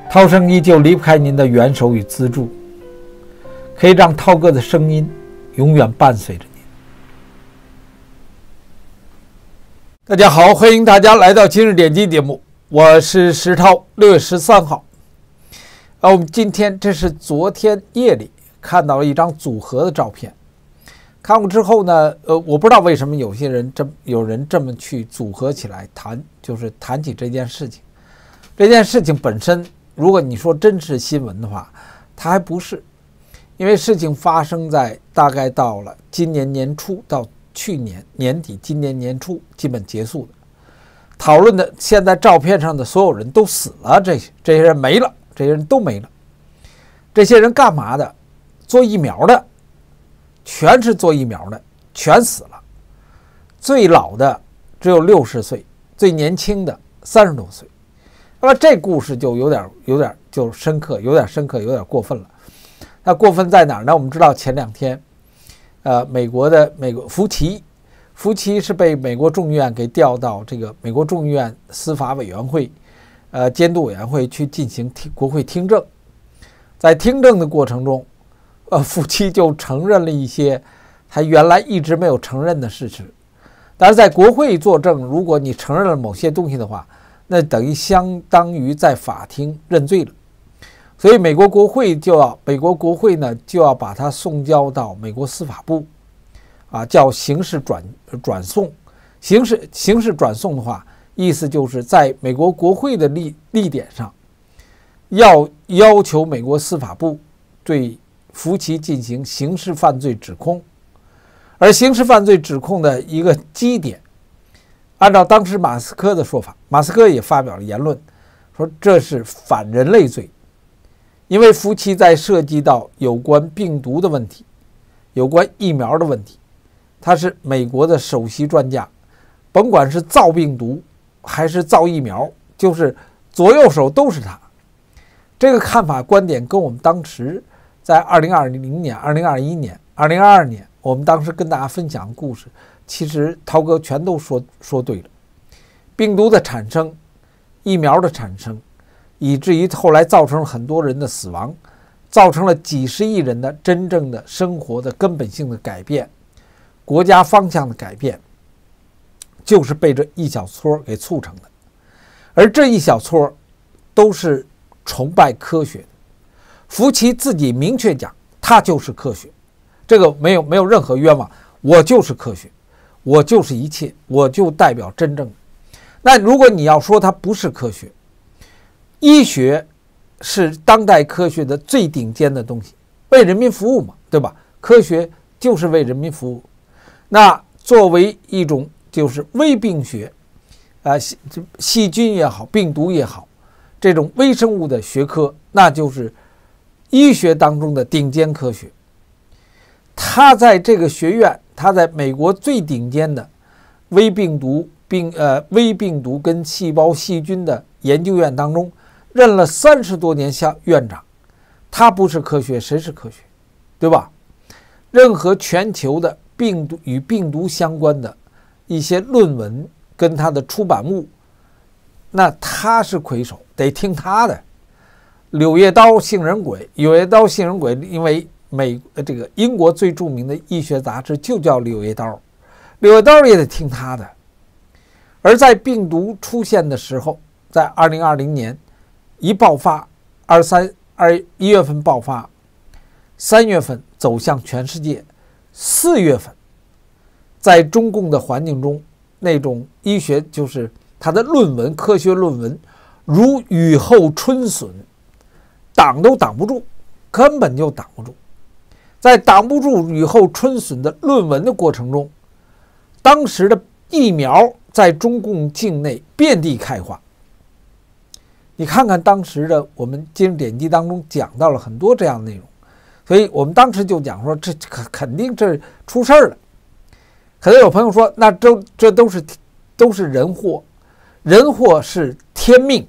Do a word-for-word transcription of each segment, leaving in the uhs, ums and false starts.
涛声依旧离不开您的援手与资助，可以让涛哥的声音永远伴随着您。大家好，欢迎大家来到今日点击节目，我是石涛。六月十三号，啊，我们今天这是昨天夜里看到了一张组合的照片。看过之后呢，呃，我不知道为什么有些人这有人这么去组合起来谈，就是谈起这件事情。这件事情本身，如果你说真是新闻的话，它还不是，因为事情发生在大概到了今年年初到去年年底，今年年初基本结束的。讨论的现在照片上的所有人都死了，这些这些人没了，这些人都没了。这些人干嘛的？做疫苗的。全是做疫苗的，全死了。最老的只有六十岁，最年轻的三十多岁。那么这故事就有点有点就深刻，有点深刻，有点过分了。那过分在哪儿呢？我们知道前两天，呃，美国的美国福奇，福奇是被美国众议院给调到这个美国众议院司法委员会，呃，监督委员会去进行听国会听证。在听证的过程中，呃，福奇就承认了一些他原来一直没有承认的事实。但是在国会作证，如果你承认了某些东西的话，那等于相当于在法庭认罪了。所以美国国会就要，美国国会呢就要把他送交到美国司法部，啊，叫刑事转转送。刑事刑事转送的话，意思就是在美国国会的立立点上，要要求美国司法部对福奇进行刑事犯罪指控，而刑事犯罪指控的一个基点，按照当时马斯克的说法，马斯克也发表了言论，说这是反人类罪，因为福奇在涉及到有关病毒的问题，有关疫苗的问题，他是美国的首席专家，甭管是造病毒还是造疫苗，就是左右手都是他。这个看法观点跟我们当时在二零二零年、二零二一年、二零二二年，我们当时跟大家分享的故事，其实涛哥全都说说对了。病毒的产生、疫苗的产生，以至于后来造成了很多人的死亡，造成了几十亿人的真正的生活的根本性的改变，国家方向的改变，就是被这一小撮给促成的。而这一小撮都是崇拜科学的。福奇自己明确讲，他就是科学，这个没有没有任何冤枉，我就是科学，我就是一切，我就代表真正的。那如果你要说他不是科学，医学是当代科学的最顶尖的东西，为人民服务嘛，对吧？科学就是为人民服务。那作为一种就是微病学，啊、呃，细菌也好，病毒也好，这种微生物的学科，那就是医学当中的顶尖科学。他在这个学院，他在美国最顶尖的微病毒病呃微病毒跟细胞细菌的研究院当中任了三十多年校院长。他不是科学，谁是科学？对吧？任何全球的病毒与病毒相关的一些论文跟他的出版物，那他是魁首，得听他的。柳叶刀杏仁鬼，柳叶刀杏仁鬼，因为美这个英国最著名的医学杂志就叫柳叶刀，柳叶刀也得听他的。而在病毒出现的时候，在二零二零年一爆发，二三二一月份爆发，三月份走向全世界，四月份在中共的环境中，那种医学就是他的论文，科学论文如雨后春笋。挡都挡不住，根本就挡不住。在挡不住雨后春笋的论文的过程中，当时的疫苗在中共境内遍地开花。你看看当时的我们今日点击当中讲到了很多这样的内容，所以我们当时就讲说，这肯定这出事儿了。可能有朋友说，那这这都是都是人祸，人祸是天命。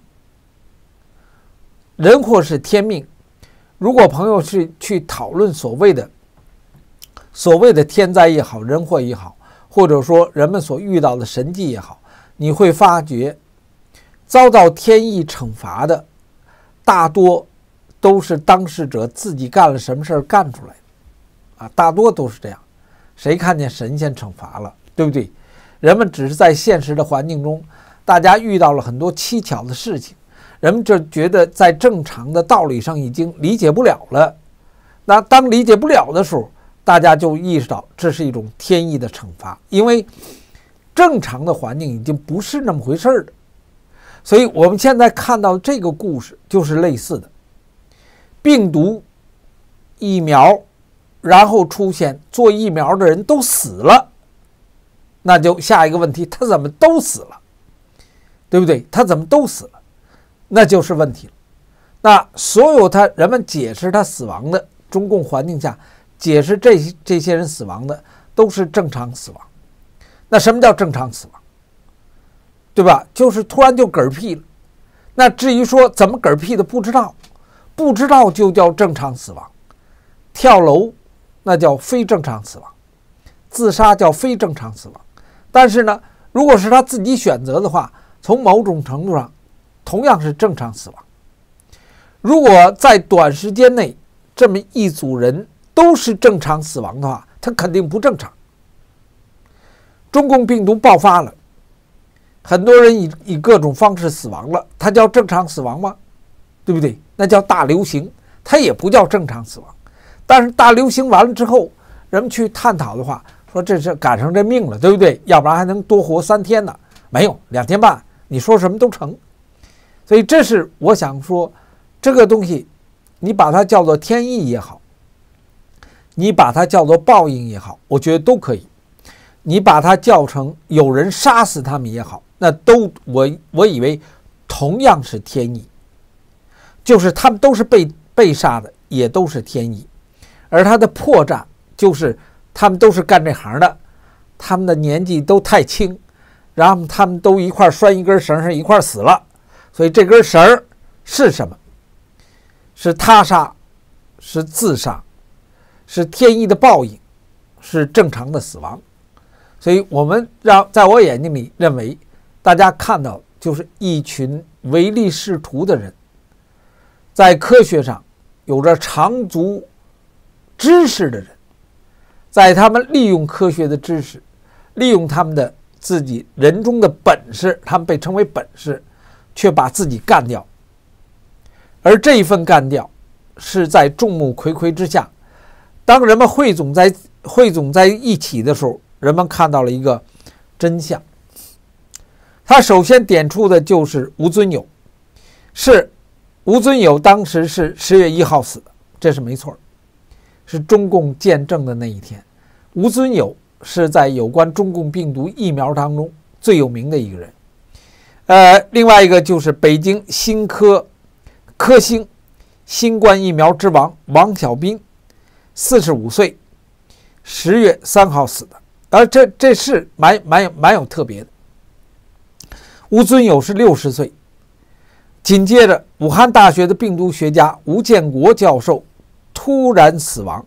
人祸是天命。如果朋友去去讨论所谓的所谓的天灾也好，人祸也好，或者说人们所遇到的神迹也好，你会发觉遭到天意惩罚的大多都是当事者自己干了什么事儿干出来的啊，大多都是这样。谁看见神仙惩罚了，对不对？人们只是在现实的环境中，大家遇到了很多蹊跷的事情，人们就觉得在正常的道理上已经理解不了了。那当理解不了的时候，大家就意识到这是一种天意的惩罚，因为正常的环境已经不是那么回事儿了。所以我们现在看到这个故事就是类似的，病毒疫苗，然后出现做疫苗的人都死了，那就下一个问题，他怎么都死了，对不对？他怎么都死了，那就是问题了。那所有他人们解释他死亡的中共环境下，解释这这些人死亡的都是正常死亡。那什么叫正常死亡？对吧？就是突然就嗝屁了。那至于说怎么嗝屁的不知道，不知道就叫正常死亡。跳楼那叫非正常死亡，自杀叫非正常死亡。但是呢，如果是他自己选择的话，从某种程度上同样是正常死亡。如果在短时间内这么一组人都是正常死亡的话，他肯定不正常。中共病毒爆发了，很多人以以各种方式死亡了，它叫正常死亡吗？对不对？那叫大流行，它也不叫正常死亡。但是大流行完了之后，人们去探讨的话，说这是赶上这命了，对不对？要不然还能多活三天呢，没有两天半，你说什么都成。所以这是我想说，这个东西你把它叫做天意也好，你把它叫做报应也好，我觉得都可以。你把它叫成有人杀死他们也好，那都我我以为同样是天意，就是他们都是被被杀的，也都是天意。而他的破绽就是他们都是干这行的，他们的年纪都太轻，然后他们都一块拴一根绳上一块死了。所以这根绳是什么？是他杀，是自杀，是天意的报应，是正常的死亡。所以我们让在我眼睛里认为，大家看到就是一群唯利是图的人，在科学上有着长足知识的人，在他们利用科学的知识，利用他们的自己人中的本事，他们被称为本事，却把自己干掉。而这一份干掉是在众目睽睽之下，当人们汇总在汇总在一起的时候，人们看到了一个真相。他首先点出的就是吴尊友，是吴尊友当时是十月一号死的，这是没错，是中共建政的那一天。吴尊友是在有关中共病毒疫苗当中最有名的一个人。呃，另外一个就是北京新科科兴新冠疫苗之王王小斌，四十五岁，十月三号死的。而这这是蛮蛮有蛮有特别的。吴尊友是六十岁，紧接着武汉大学的病毒学家吴建国教授突然死亡。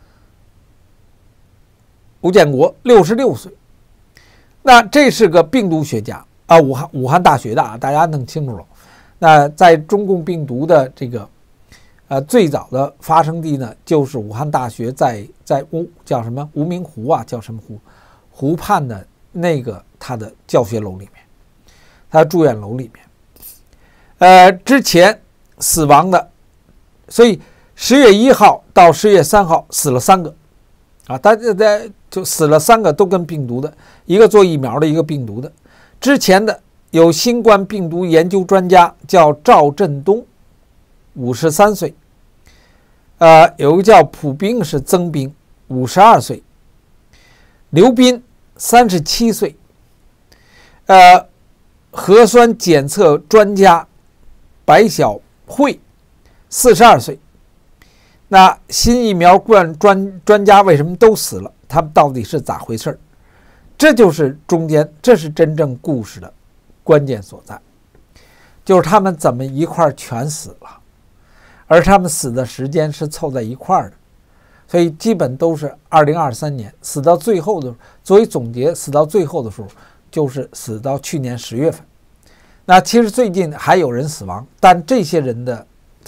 吴建国六十六岁，那这是个病毒学家啊，武汉武汉大学的啊，大家弄清楚了。那在中共病毒的这个呃最早的发生地呢，就是武汉大学在在乌叫什么无名湖啊，叫什么湖湖畔的那个他的教学楼里面，他住院楼里面。呃，之前死亡的，所以十月一号到十月三号死了三个啊，大家就死了三个都跟病毒的，一个做疫苗的，一个病毒的。之前的有新冠病毒研究专家叫赵振东，五十三岁。呃，有一个叫蒲兵是曾兵，五十二岁。刘斌三十七岁。呃，核酸检测专家白晓慧四十二岁。那新疫苗专专专家为什么都死了？他们到底是咋回事？这就是中间，这是真正故事的关键所在，就是他们怎么一块全死了，而他们死的时间是凑在一块的，所以基本都是二零二三年死到最后的，作为总结，死到最后的时候就是死到去年十月份。那其实最近还有人死亡，但这些人的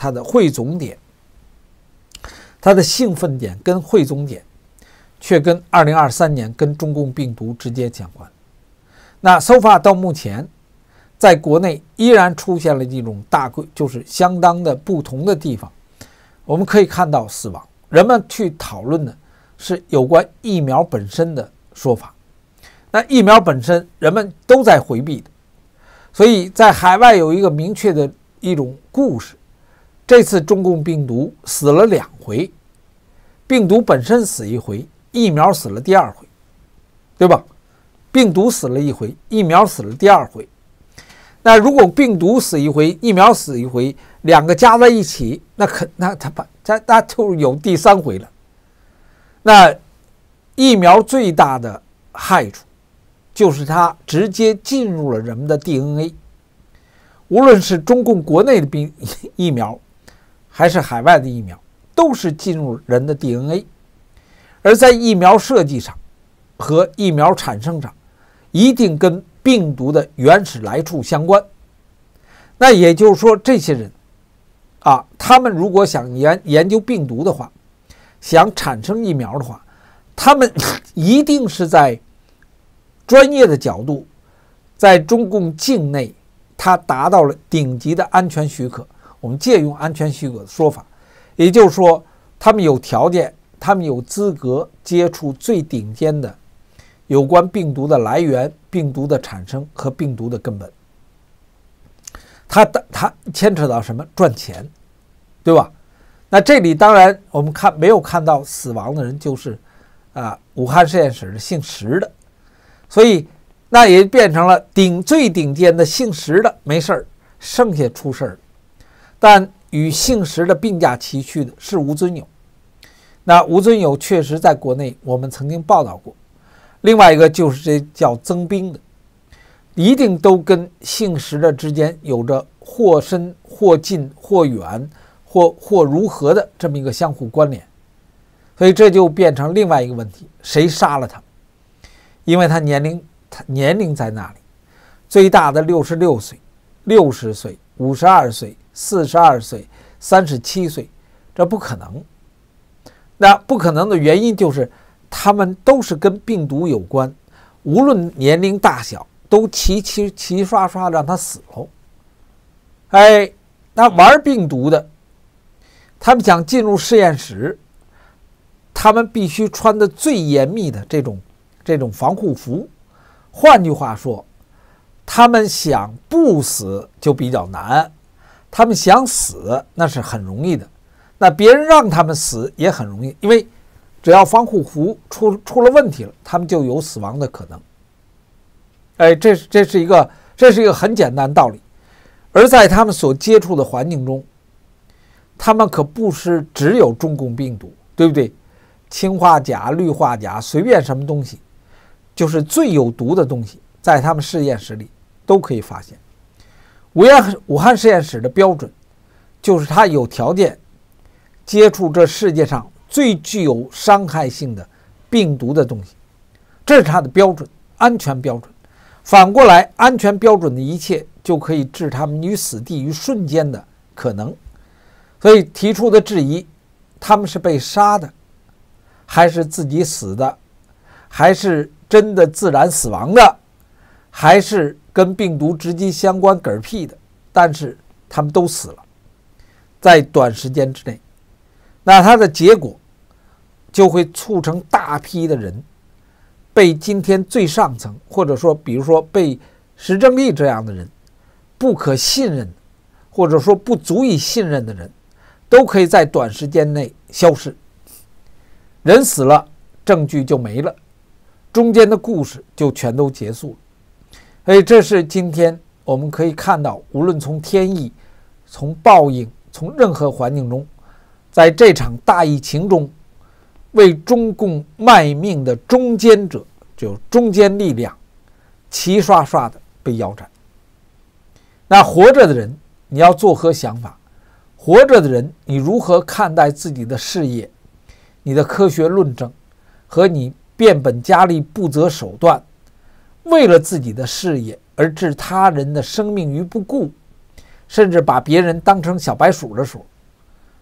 它的汇总点，它的兴奋点跟汇总点却跟二零二三年跟中共病毒直接相关。那 so far 到目前，在国内依然出现了一种大规，就是相当的不同的地方，我们可以看到死亡。人们去讨论的是有关疫苗本身的说法，那疫苗本身人们都在回避的，所以在海外有一个明确的一种故事，这次中共病毒死了两回，病毒本身死一回，疫苗死了第二回，对吧？病毒死了一回，疫苗死了第二回。那如果病毒死一回，疫苗死一回，两个加在一起，那可那他把那那就有第三回了。那疫苗最大的害处就是它直接进入了人们的 D N A， 无论是中共国内的病疫苗，还是海外的疫苗，都是进入人的 D N A， 而在疫苗设计上和疫苗产生上，一定跟病毒的原始来处相关。那也就是说，这些人啊，他们如果想研研究病毒的话，想产生疫苗的话，他们一定是在专业的角度，在中共境内，他达到了顶级的安全许可。我们借用安全许可的说法，也就是说，他们有条件，他们有资格接触最顶尖的有关病毒的来源、病毒的产生和病毒的根本。它它牵扯到什么？赚钱，对吧？那这里当然我们看没有看到死亡的人，就是啊武汉实验室的姓石的，所以那也变成了顶最顶尖的姓石的没事儿，剩下出事儿。但与姓石的并驾齐驱的是吴尊友。那吴尊友确实在国内我们曾经报道过。另外一个就是这叫增兵的，一定都跟姓石的之间有着或深或近或远或或如何的这么一个相互关联，所以这就变成另外一个问题：谁杀了他？因为他年龄他年龄在那里，最大的六十六岁、六十岁、五十二岁、四十二岁、三十七岁，这不可能。那不可能的原因就是他们都是跟病毒有关，无论年龄大小，都齐齐齐刷刷让他死了。哎，那玩病毒的，他们想进入实验室，他们必须穿的最严密的这种这种防护服。换句话说，他们想不死就比较难，他们想死那是很容易的。那别人让他们死也很容易，因为只要防护服出出了问题了，他们就有死亡的可能。哎，这这是一个这是一个很简单的道理。而在他们所接触的环境中，他们可不是只有中共病毒，对不对？氰化钾、氯化钾，随便什么东西，就是最有毒的东西，在他们实验室里都可以发现。武汉武汉实验室的标准就是他有条件接触这世界上最具有伤害性的病毒的东西，这是它的标准，安全标准。反过来，安全标准的一切就可以置他们于死地于瞬间的可能。所以提出的质疑，他们是被杀的，还是自己死的，还是真的自然死亡的，还是跟病毒直接相关嗝屁的，但是他们都死了，在短时间之内。那它的结果就会促成大批的人被今天最上层，或者说比如说被石正丽这样的人不可信任，或者说不足以信任的人，都可以在短时间内消失。人死了，证据就没了，中间的故事就全都结束了。所以这是今天我们可以看到，无论从天意、从报应、从任何环境中，在这场大疫情中，为中共卖命的中间者，就中间力量，齐刷刷的被腰斩。那活着的人，你要作何想法？活着的人，你如何看待自己的事业、你的科学论证和你变本加厉、不择手段，为了自己的事业而置他人的生命于不顾，甚至把别人当成小白鼠的时候，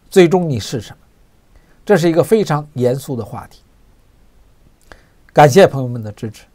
最终你是什么？这是一个非常严肃的话题。感谢朋友们的支持。